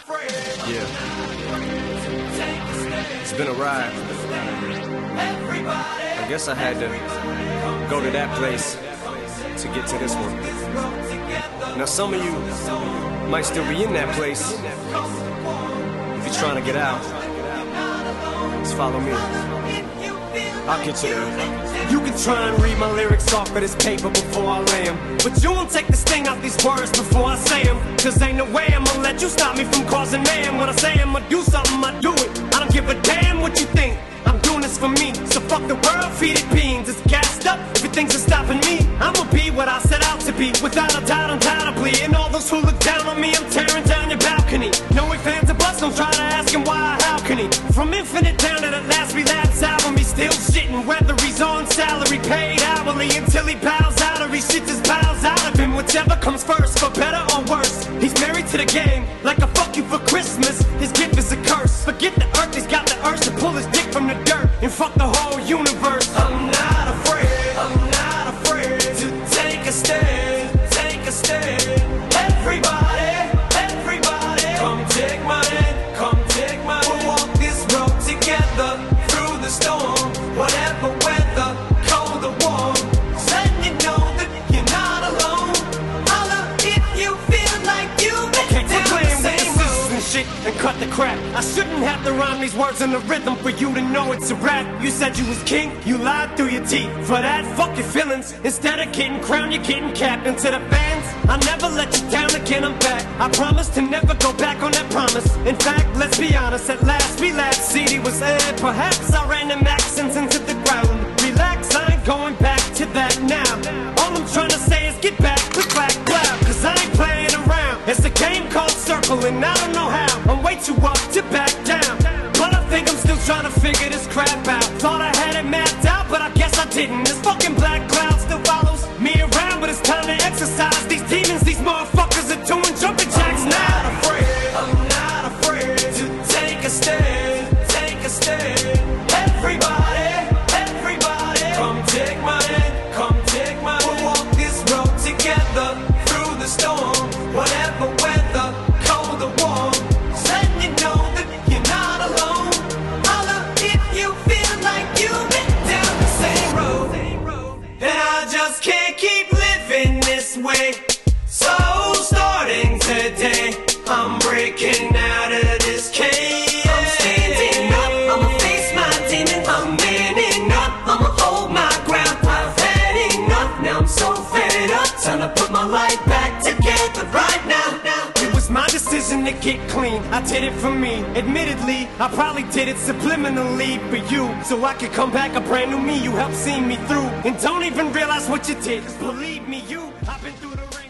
Yeah. It's been a ride. I guess I had to go to that place to get to this one. Now some of you might still be in that place. If you're trying to get out, just follow me. I'll get you there. You can try and read my lyrics off of this paper before I lay them, but you won't take the sting out these words before I say them. Cause ain't no way I'ma let you stop me from causing mayhem. When I say I'ma do something, I do it. I don't give a damn what you think. I'm doing this for me, so fuck the world, feed it beans. It's gassed up, everything's stopping me. I'ma be what I set out to be, without a doubt, undoubtedly. And all those who look down on me, I'm tearing down your balcony. No ifs, ands, or buts, don't try to ask him why, how can he? From Infinite down to the last relapse album, he's still shitting. Whether he's on salary, paid hourly, until he bows out or he shits his bowels out of him. Whichever comes first, for better or worse. He's married to the game, like a fuck you for Christmas. His gift is a curse. Forget the earth, he's got the urge to pull his dick from the dirt and fuck the whole universe. I'm not afraid to take a stand, take a stand. Everybody, come take my hand, come take my hand. We'll walk this road together through the storm, whatever weather, cold or warm. So you know that you're not alone. Holla if you feel like you've been down the same road and shit and cut the crap. I shouldn't have to rhyme these words in the rhythm for you to know it's a rap. You said you was king, you lied through your teeth. For that, fuck your feelings. Instead of getting crowned, you're getting capped. And to the fans, I never let you down again, I'm back. I promise to never go back on that promise. In fact, let's be honest, at last we laughed. CD was aired, perhaps I ran them accents into the ground. Relax, I ain't going back to that now. All I'm trying to say is get back with black cloud, cause I ain't playing around. It's a game called Circle and I don't know how. I'm way too up to back down, but I think I'm still trying to figure this crap out. Thought I had it mapped out, but I guess I didn't. This fucking black cloud still follows me around, but it's time to exercise these demons. These motherfuckers are doing jumping jacks now. I'm not afraid to take a stand, take a stand. Everybody, come take my hand, come take my hand. We'll walk this road together through the storm, whatever weather, cold or warm. So you know that you're not alone. Holla if you feel like you've been down the same road. And I just can't keep living this way. So starting today, I'm breaking out of this cage. I'm standing up, I'ma face my demon. I'm manning up, I'ma hold my ground. I've had enough, now I'm so fed up. Time to put my life back together right now. It was my decision to get clean, I did it for me. Admittedly, I probably did it subliminally for you, so I could come back a brand new me. You helped see me through, and don't even realize what you did, cause believe me, I've been through the rain.